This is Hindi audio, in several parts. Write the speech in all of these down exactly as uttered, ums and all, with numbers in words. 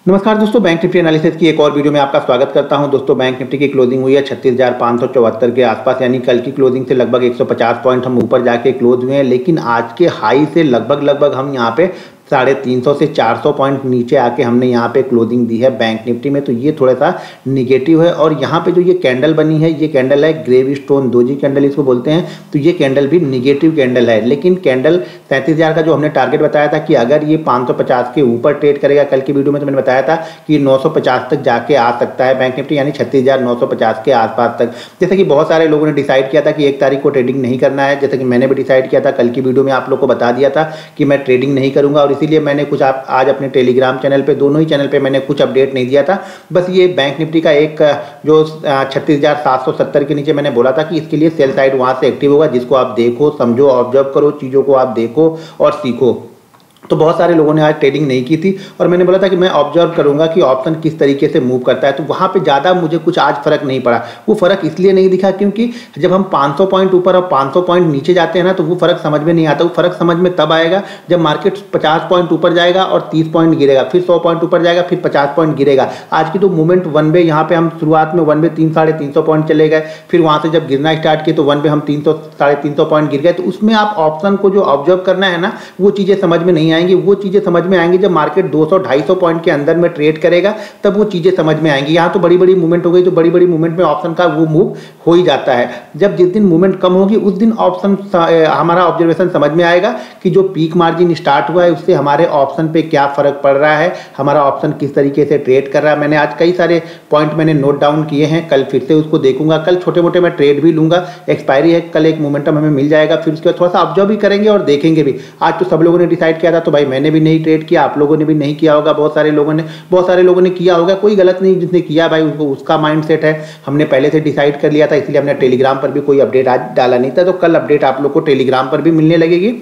नमस्कार दोस्तों, बैंक निफ्टी एनालिसिस की एक और वीडियो में आपका स्वागत करता हूं। दोस्तों, बैंक निफ्टी की क्लोजिंग हुई है छत्तीस हज़ार पाँच सौ चौहत्तर के आसपास, यानी कल की क्लोजिंग से लगभग एक सौ पचास पॉइंट हम ऊपर जाके क्लोज हुए हैं। लेकिन आज के हाई से लगभग लगभग हम यहां पे साढ़े तीन सौ से चार सौ पॉइंट नीचे आके हमने यहाँ पे क्लोजिंग दी है बैंक निफ्टी में। तो ये थोड़ा सा निगेटिव है। और यहाँ पे जो ये कैंडल बनी है, ये कैंडल है ग्रेव स्टोन दोजी कैंडल इसको बोलते हैं। तो ये कैंडल भी निगेटिव कैंडल है। लेकिन कैंडल सैंतीस हज़ार का जो हमने टारगेट बताया था कि अगर ये पाँच सौ पचास के ऊपर ट्रेड करेगा, कल की वीडियो में तो मैंने बताया था कि नौ सौ पचास तक जाके आ सकता है बैंक निफ्टी, यानी छत्तीस हज़ार नौ सौ पचास के आसपास तक। जैसे कि बहुत सारे लोगों ने डिसाइड किया था कि एक तारीख को ट्रेडिंग नहीं करना है, जैसे कि मैंने भी डिसाइड किया था, कल की वीडियो में आप लोग को बता दिया था कि मैं ट्रेडिंग नहीं करूंगा। और इसीलिए मैंने कुछ आप आज अपने टेलीग्राम चैनल पे, दोनों ही चैनल पे मैंने कुछ अपडेट नहीं दिया था। बस ये बैंक निफ्टी का एक जो छत्तीस हज़ार सात सौ सत्तर के नीचे मैंने बोला था कि इसके लिए सेल साइड वहां से एक्टिव होगा, जिसको आप देखो, समझो, ऑब्जर्व करो, चीज़ों को आप देखो और सीखो। तो बहुत सारे लोगों ने आज ट्रेडिंग नहीं की थी और मैंने बोला था कि मैं ऑब्जर्व करूंगा कि ऑप्शन किस तरीके से मूव करता है। तो वहां पे ज़्यादा मुझे कुछ आज फर्क नहीं पड़ा। वो फर्क इसलिए नहीं दिखा क्योंकि जब हम पाँच सौ पॉइंट ऊपर और पाँच सौ पॉइंट नीचे जाते हैं ना, तो वो फर्क समझ में नहीं आता। वो फर्क समझ में तब आएगा जब मार्केट पचास पॉइंट ऊपर जाएगा और तीस पॉइंट गिरेगा, फिर सौ पॉइंट ऊपर जाएगा, फिर पचास पॉइंट गिरेगा। आज की तो मूवमेंट वन वे, यहाँ पे हम शुरुआत में वन वे तीन साढ़े तीन सौ पॉइंट चले गए, फिर वहां से जब गिरना स्टार्ट किए तो वन वे हम तीन सौ साढ़े तीन सौ पॉइंट गिर गए। तो उसमें आप ऑप्शन को जो ऑब्जर्व करना है ना, वो चीज़ें समझ में नहीं आएंगी। वो चीज़ें समझ में आएंगी जब मार्केट दो सौ ढाई सौ पॉइंट के अंदर में ट्रेड करेगा, तब वो चीजें समझ में आएंगी। यहाँ तो बड़ी बड़ी मूवमेंट हो गई, तो बड़ी बड़ी मूवमेंट में ऑप्शन का वो मूव हो ही जाता है। जब जिस दिन मूवमेंट कम होगी उस दिन ऑप्शन हमारा ऑब्जर्वेशन समझ में आएगा कि जो पीक मार्जिन स्टार्ट हुआ है उससे हमारे ऑप्शन पे क्या फर्क पड़ रहा है, हमारा ऑप्शन किस तरीके से ट्रेड कर रहा है। मैंने आज कई सारे पॉइंट मैंने नोट डाउन किए हैं, कल फिर से उसको देखूंगा। कल छोटे मोटे मैं ट्रेड भी लूंगा, एक्सपायरी है, कल एक मोमेंटम हमें मिल जाएगा, फिर उसके बाद थोड़ा सा ऑब्जर्व भी करेंगे और देखेंगे भी। आज तो सब लोगों ने डिसाइड किया था, तो भाई मैंने भी नहीं ट्रेड किया, आप लोगों ने भी नहीं किया होगा, बहुत सारे लोगों ने बहुत सारे लोगों ने किया होगा। कोई गलत नहीं, जिसने किया भाई उसको उसका माइंडसेट है। हमने पहले से डिसाइड कर लिया था, इसलिए हमने टेलीग्राम पर भी कोई अपडेट आज डाला नहीं था। तो कल अपडेट आप लोग को टेलीग्राम पर भी मिलने लगेगी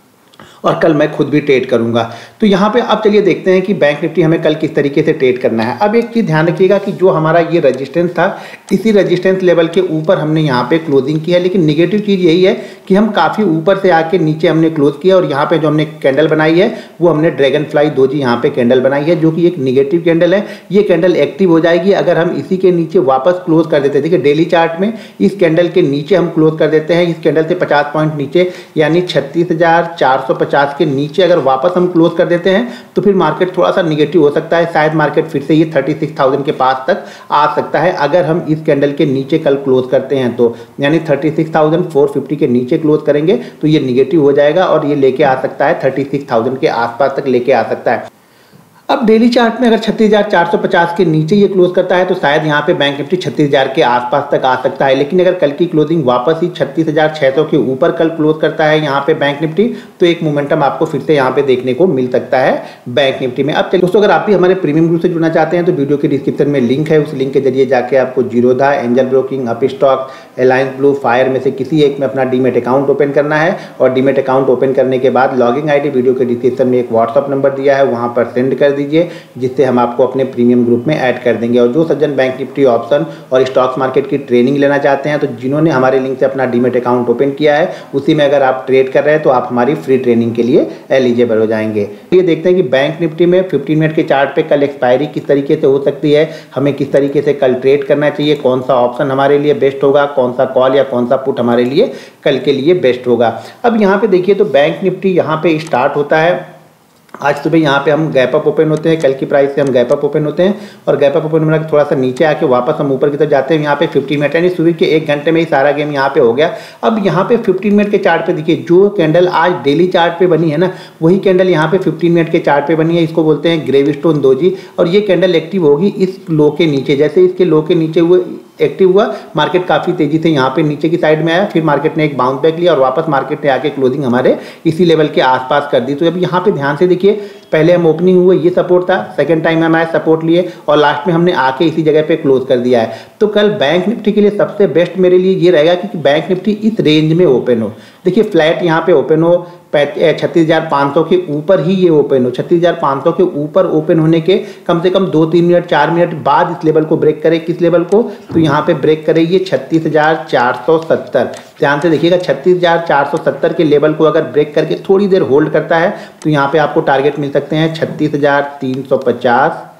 और कल मैं खुद भी ट्रेड करूंगा। तो यहाँ पे अब चलिए देखते हैं कि बैंक निफ्टी हमें कल किस तरीके से ट्रेड करना है। अब एक चीज़ ध्यान रखिएगा कि जो हमारा ये रेजिस्टेंस था, इसी रेजिस्टेंस लेवल के ऊपर हमने यहाँ पे क्लोजिंग की है। लेकिन निगेटिव चीज़ यही है कि हम काफ़ी ऊपर से आके नीचे हमने क्लोज किया और यहाँ पे जो हमने कैंडल बनाई है वो हमने ड्रैगन फ्लाई दोजी यहाँ पे कैंडल बनाई है, जो कि एक निगेटिव कैंडल है। ये कैंडल एक्टिव हो जाएगी अगर हम इसी के नीचे वापस क्लोज कर देते हैं। देखिए डेली चार्ट में इस कैंडल के नीचे हम क्लोज कर देते हैं, इस कैंडल से पचास पॉइंट नीचे, यानी छत्तीस हजार चार सौ पचास के नीचे अगर वापस हम क्लोज कर देते हैं तो फिर मार्केट थोड़ा सा निगेटिव हो सकता है। शायद मार्केट फिर से ये छत्तीस हज़ार के पास तक आ सकता है अगर हम इस कैंडल के नीचे कल क्लोज करते हैं तो, यानी छत्तीस हज़ार चार सौ पचास के नीचे क्लोज करेंगे तो ये निगेटिव हो जाएगा और ये लेके आ सकता है छत्तीस हज़ार के आसपास तक लेके आ सकता है। अब डेली चार्ट में अगर छत्तीस हज़ार चार सौ पचास के नीचे ये क्लोज करता है तो शायद यहाँ पे बैंक निफ्टी छत्तीस हज़ार के आसपास तक आ सकता है। लेकिन अगर कल की क्लोजिंग वापस ही छत्तीस हज़ार छह सौ के ऊपर कल क्लोज करता है यहाँ पे बैंक निफ्टी, तो एक मोमेंटम आपको फिर से यहाँ पे देखने को मिल सकता है बैंक निफ्टी में। अब चलिए दोस्तों, अगर आप भी हमारे प्रीमियम ग्रुप से जुड़ना चाहते हैं तो वीडियो के डिस्क्रिप्शन में लिंक है, उस लिंक के जरिए जाके आपको जीरोधा, एंजल ब्रोकिंग, अपस्टॉक, अलायंस ब्लू, फायर में से किसी एक में अपना डीमेट अकाउंट ओपन करना है। और डीमेट अकाउंट ओपन करने के बाद लॉगिंग आईडी वीडियो के डिस्क्रिप्शन में एक व्हाट्सअप नंबर दिया है, वहाँ पर सेंड कर दीजिए, जिससे हम आपको अपने प्रीमियम ग्रुप में ऐड कर देंगे। और जो सज्जन बैंक निफ्टी ऑप्शन और स्टॉक्स मार्केट की ट्रेनिंग लेना चाहते हैं, तो जिन्होंने हमारे लिंक से अपना डीमेट अकाउंट ओपन किया है उसी में अगर आप ट्रेड कर रहे हैं तो आप हमारी फ्री ट्रेनिंग के लिए एलिजिबल हो जाएंगे। ये देखते हैं कि बैंक निफ्टी में पंद्रह मिनट के चार्ट पे कल एक्सपायरी किस तरीके से हो सकती है, हमें किस तरीके से कल ट्रेड करना चाहिए, कौन सा ऑप्शन हमारे लिए बेस्ट होगा, कौन सा कॉल या कौन सा पुट हमारे लिए कल के लिए बेस्ट होगा। अब यहाँ पे देखिए तो बैंक निफ्टी यहाँ पे स्टार्ट होता है। आज सुबह यहाँ पे हम गैप अप ओपन होते हैं, कल की प्राइस से हम गैप अप ओपन होते हैं और गैप अप ओपन होने के थोड़ा सा नीचे आके वापस हम ऊपर की तरफ जाते हैं। यहाँ पे पंद्रह मिनट यानी सुबह के एक घंटे में ही सारा गेम यहाँ पे हो गया। अब यहाँ पे पंद्रह मिनट के चार्ट पे देखिए, जो कैंडल आज डेली चार्ट पे बनी है ना, वही कैंडल यहाँ पे पंद्रह मिनट के चार्ट पे बनी है। इसको बोलते हैं ग्रेव स्टोन दोजी और ये कैंडल एक्टिव होगी इस लो के नीचे। जैसे इसके लो के नीचे हुए एक्टिव हुआ, मार्केट काफ़ी तेजी से यहाँ पे नीचे की साइड में आया, फिर मार्केट ने एक बाउंस बैक लिया और वापस मार्केट ने आके क्लोजिंग हमारे इसी लेवल के आसपास कर दी। तो अब यहाँ पे ध्यान से देखिए, पहले हम ओपनिंग हुए ये सपोर्ट था, सेकंड टाइम हम आए सपोर्ट लिए और लास्ट में हमने आके इसी जगह पे क्लोज कर दिया है। तो कल बैंक निफ्टी के लिए सबसे बेस्ट मेरे लिए ये रहेगा कि बैंक निफ्टी इस रेंज में ओपन हो। देखिए फ्लैट यहाँ पे ओपन हो, छत्तीस हज़ार पाँच सौ के ऊपर ही ये ओपन हो, छत्तीस हज़ार पाँच सौ के ऊपर ओपन होने के कम से कम दो तीन मिनट चार मिनट बाद इस लेवल को ब्रेक करे। किस लेवल को? तो यहाँ पे ब्रेक करे ये छत्तीस हज़ार चार सौ सत्तर। ध्यान से देखिएगा, छत्तीस हज़ार चार सौ सत्तर के लेवल को अगर ब्रेक करके थोड़ी देर होल्ड करता है तो यहाँ पे आपको टारगेट मिल सकते हैं छत्तीस हज़ार तीन सौ पचास,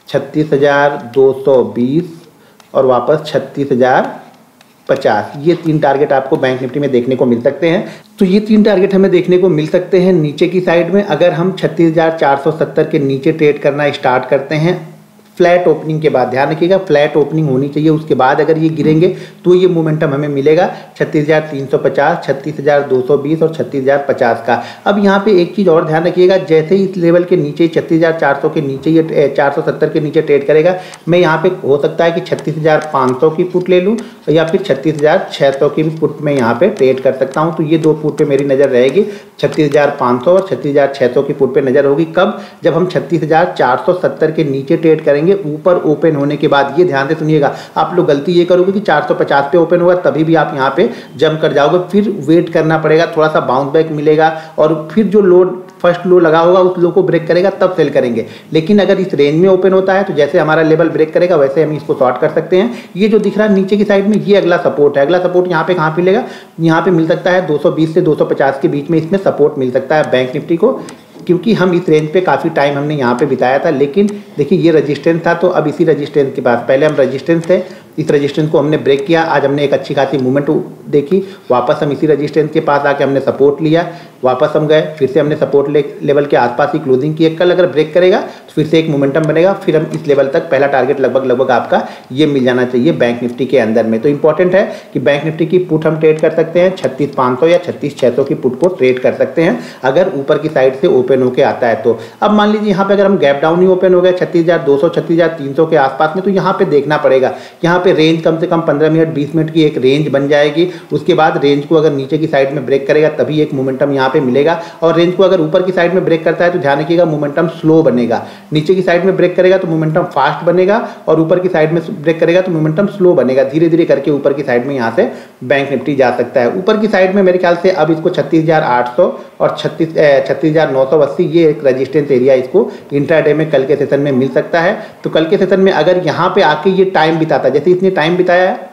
छत्तीस हज़ार दो सौ बीस और वापस छत्तीस हज़ार पचास। ये तीन टारगेट आपको बैंक निफ्टी में देखने को मिल सकते हैं। तो ये तीन टारगेट हमें देखने को मिल सकते हैं नीचे की साइड में। अगर हम छत्तीस हज़ार चार सौ सत्तर के नीचे ट्रेड करना स्टार्ट करते हैं फ्लैट ओपनिंग के बाद, ध्यान रखिएगा फ्लैट ओपनिंग होनी चाहिए, उसके बाद अगर ये गिरेंगे तो ये मोमेंटम हमें मिलेगा छत्तीस हज़ार तीन सौ पचास, छत्तीस हज़ार दो सौ बीस और छत्तीस हज़ार पचास का। अब यहाँ पे एक चीज़ और ध्यान रखिएगा, जैसे ही इस लेवल के नीचे छत्तीस हज़ार चार सौ के नीचे ये चार सौ सत्तर के नीचे ट्रेड करेगा, मैं यहाँ पे हो सकता है कि छत्तीस हज़ार पाँच सौ की पुट ले लूँ या फिर छत्तीस हज़ार छः सौ की भी पुट में यहाँ पे ट्रेड कर सकता हूँ। तो ये दो पुट पे मेरी नज़र रहेगी, छत्तीस हज़ार पाँच सौ और छत्तीस हज़ार छः सौ की पुट पे नज़र होगी। कब? जब हम छत्तीस हज़ार चार सौ सत्तर के नीचे ट्रेड करेंगे ऊपर ओपन होने के बाद। ये ध्यान से सुनिएगा, आप लोग गलती ये करोगे कि चार सौ पचास पे ओपन होगा तभी भी आप यहाँ पे जंप कर जाओगे, फिर वेट करना पड़ेगा, थोड़ा सा बाउंस बैक मिलेगा और फिर जो लो फर्स्ट लो लगा होगा उस लो को ब्रेक करेगा तब सेल करेंगे। लेकिन अगर इस रेंज में ओपन होता है तो जैसे हमारा लेवल ब्रेक करेगा वैसे हम इसको शॉर्ट कर सकते हैं। ये जो दिख रहा है नीचे की साइड में ये अगला सपोर्ट है। अगला सपोर्ट यहाँ पे कहाँ मिलेगा? यहाँ पे मिल सकता है दो सौ बीस से दो सौ पचास के बीच में इसमें सपोर्ट मिल सकता है बैंक निफ्टी को, क्योंकि हम इस रेंज पे काफ़ी टाइम हमने यहाँ पे बिताया था। लेकिन देखिए ये रजिस्टेंस था, तो अब इसी रजिस्टेंस के पास, पहले हम रजिस्टेंस थे, इस रजिस्टेंस को हमने ब्रेक किया, आज हमने एक अच्छी खासी मूवमेंट देखी, वापस हम इसी रजिस्टेंस के पास आके हमने सपोर्ट लिया, वापस हम गए, फिर से हमने सपोर्ट ले लेवल के आसपास ही क्लोजिंग की। कल अगर ब्रेक करेगा तो फिर से एक मोमेंटम बनेगा, फिर हम इस लेवल तक, पहला टारगेट लगभग लगभग आपका ये मिल जाना चाहिए बैंक निफ्टी के अंदर में। तो इंपॉर्टेंट है कि बैंक निफ्टी की पुट हम ट्रेड कर सकते हैं छत्तीस पाँच सौ या छत्तीस छः सौ की पुट को ट्रेड कर सकते हैं अगर ऊपर की साइड से ओपन होकर आता है तो। अब मान लीजिए यहाँ पे अगर हम गैप डाउन ही ओपन हो गए छत्तीस हज़ार दो सौ छत्तीस हज़ार तीन सौ के आसपास में, तो यहाँ पे देखना पड़ेगा, यहाँ पे रेंज कम से कम पंद्रह मिनट बीस मिनट की एक रेंज बन जाएगी। उसके बाद रेंज को अगर नीचे की साइड में ब्रेक करेगा तभी एक मोमेंटम यहाँ पे मिलेगा, और रेंज को अगर ऊपर की साइड में ब्रेक करता है तो ध्यान रखिएगा मोमेंटम स्लो बनेगा। नीचे की साइड में ब्रेक करेगा तो मोमेंटम फास्ट बनेगा और ऊपर की साइड में ब्रेक करेगा तो मोमेंटम स्लो बनेगा। धीरे धीरे करके ऊपर की साइड में यहाँ से बैंक निफ्टी जा सकता है। ऊपर की साइड में मेरे ख्याल से अब इसको छत्तीस हज़ार आठ सौ और छत्तीस छत्तीस हज़ार नौ सौ अस्सी ये एक रजिस्टेंस एरिया इसको इंट्राडे में कल के सेशन में मिल सकता है। तो कल के सेशन में अगर यहाँ पे आके ये टाइम बिताता, जैसे इसने टाइम बिताया है,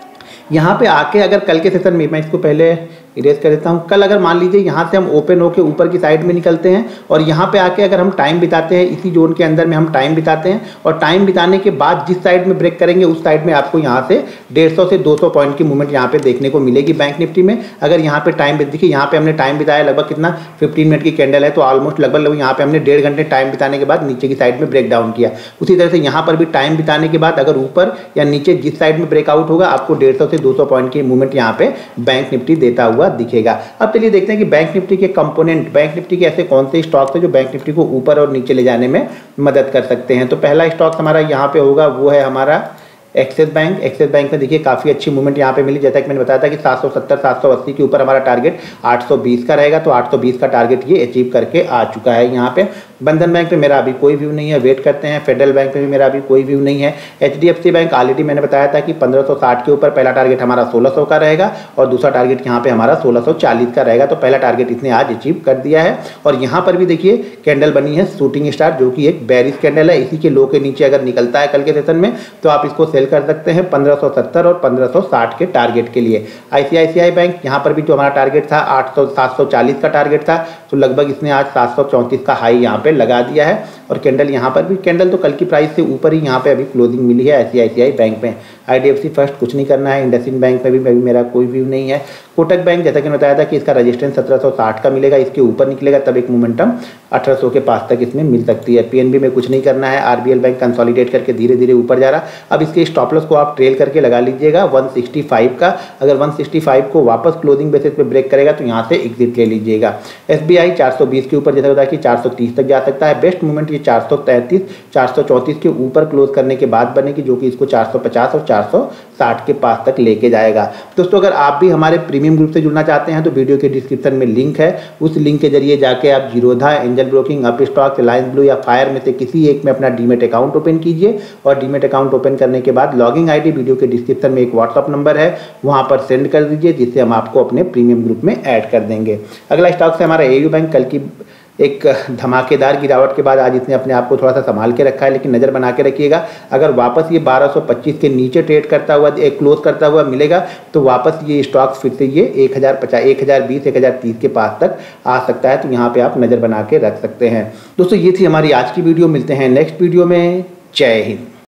यहाँ पे आके अगर कल के सेशन में, मैं इसको पहले इरेज कर देता हूँ, कल अगर मान लीजिए यहाँ से हम ओपन होकर ऊपर की साइड में निकलते हैं और यहाँ पे आके अगर हम टाइम बिताते हैं, इसी जोन के अंदर में हम टाइम बिताते हैं और टाइम बिताने के बाद जिस साइड में ब्रेक करेंगे उस साइड में आपको यहाँ से डेढ़ सौ से दो सौ पॉइंट की मूवमेंट यहाँ पे देखने को मिलेगी बैंक निफ्टी में। अगर यहाँ पे टाइम, देखिए यहाँ पे हमने टाइम बिताया लगभग कितना, फिफ्टीन मिनट की कैंडल है, तो ऑलमोस्ट लगभग लगभग यहाँ पे हमने डेढ़ घंटे टाइम बिताने के बाद नीचे की साइड में ब्रेक डाउन किया। उसी तरह से यहाँ पर भी टाइम बिताने के बाद अगर ऊपर या नीचे जिस साइड में ब्रेकआउट होगा आपको डेढ़ सौ से दो सौ पॉइंट की मूवमेंट यहाँ पे बैंक निफ्टी देता हुआ दिखेगा। अब चलिए देखते हैं कि बैंक निफ्टी के कंपोनेंट, बैंक निफ्टी के ऐसे कौन से स्टॉक्स हैं जो बैंक निफ्टी को ऊपर और नीचे ले जाने में मदद कर सकते हैं। तो पहला स्टॉक हमारा यहाँ पे होगा वो है हमारा एक्सिस बैंक। एक्सिस बैंक में देखिए काफ़ी अच्छी मूवमेंट यहाँ पे मिली, जैसा कि मैंने बताया था कि सात सौ सत्तर सात सौ अस्सी के ऊपर हमारा टारगेट आठ सौ बीस का रहेगा, तो आठ सौ बीस का टारगेट ये अचीव करके आ चुका है यहाँ पे। बंधन बैंक पे मेरा अभी कोई व्यू नहीं है, वेट करते हैं। फेडरल बैंक पे भी मेरा अभी कोई व्यू नहीं है। एचडीएफसी बैंक ऑलरेडी मैंने बताया था कि पंद्रह सौ साठ के ऊपर पहला टारगेट हमारा सोलह सौ का रहेगा और दूसरा टारगेट यहाँ पे हमारा सोलह सौ चालीस का रहेगा, तो पहला टारगेट इसने आज अचीव कर दिया है। और यहाँ पर भी देखिए कैंडल बनी है शूटिंग स्टार, जो कि एक बेरिश कैंडल है, इसी के लो के नीचे अगर निकलता है कल के सेशन में तो आप इसको सेल कर सकते हैं पंद्रह सौ सत्तर और पंद्रह सौ साठ के टारगेट के लिए। आईसीआईसीआई बैंक यहाँ पर भी जो हमारा टारगेट था आठ सौ सात सौ चालीस का टारगेट था, तो लगभग इसने आज सात सौ चौंतीस का हाई यहाँ पे लगा दिया है। और कैंडल यहाँ पर भी, कैंडल तो कल की प्राइस से ऊपर ही यहाँ पे अभी क्लोजिंग मिली है आईसीआईसीआई बैंक में। आईडीएफसी फर्स्ट कुछ नहीं करना है। इंडसइंड बैंक में भी अभी मेरा कोई व्यू नहीं है। कोटक बैंक जैसा कि मैंने बताया था कि इसका रजिस्टेंस सत्रह सौ साठ का मिलेगा, इसके ऊपर निकलेगा तब एक मोमेंटम अठारह सौ के पास तक इसमें मिल सकती है। पीएनबी में कुछ नहीं करना है। आरबीएल बैंक कंसोलिडेट करके धीरे धीरे ऊपर जा रहा। अब इसके स्टॉप लॉस को आप ट्रेल करके लगा लीजिएगा एक सौ पैंसठ का। अगर एक सौ पैंसठ को वापस क्लोजिंग बेसिस पे ब्रेक करेगा तो यहाँ से एग्जिट ले लीजिएगा। एसबीआई चार सौ बीस के ऊपर जैसा बताया कि चार सौ तीस तक जा सकता है। बेस्ट मूवमेंट ये चार सौ तैंतीस चार सौ चौंतीस के ऊपर क्लोज करने के बाद बनेगी, जो कि इसको चार सौ पचास और चार सौ साठ के पास तक लेके जाएगा। दोस्तों अगर आप भी हमारे प्रीमियम ग्रुप से जुड़ना चाहते हैं तो वीडियो के डिस्क्रिप्शन में लिंक है, उस लिंक के जरिए जाके आप जीरोधा, एंजल ब्रोकिंग, अप स्टॉक, रिलायंस ब्लू या फायर में से किसी एक में अपना डीमेट अकाउंट ओपन कीजिए। और डीमेट अकाउंट ओपन करने के बाद लॉगिंग आईडी वीडियो के डिस्क्रिप्शन में एक व्हाट्सअप नंबर है, वहां पर सेंड कर दीजिए, जिससे हम आपको अपने प्रीमियम ग्रुप में ऐड कर देंगे। अगला स्टॉक से हमारा एयू बैंक कल की एक धमाकेदार गिरावट के बाद आज इसने अपने आप को थोड़ा सा संभाल के रखा है, लेकिन नज़र बना के रखिएगा। अगर वापस ये बारह सौ पच्चीस के नीचे ट्रेड करता हुआ एक क्लोज करता हुआ मिलेगा तो वापस ये स्टॉक्स फिर से ये एक हज़ार पचास एक हज़ार बीस एक हज़ार तीस के पास तक आ सकता है, तो यहाँ पे आप नज़र बना के रख सकते हैं। दोस्तों ये थी हमारी आज की वीडियो, मिलते हैं नेक्स्ट वीडियो में। जय हिंद।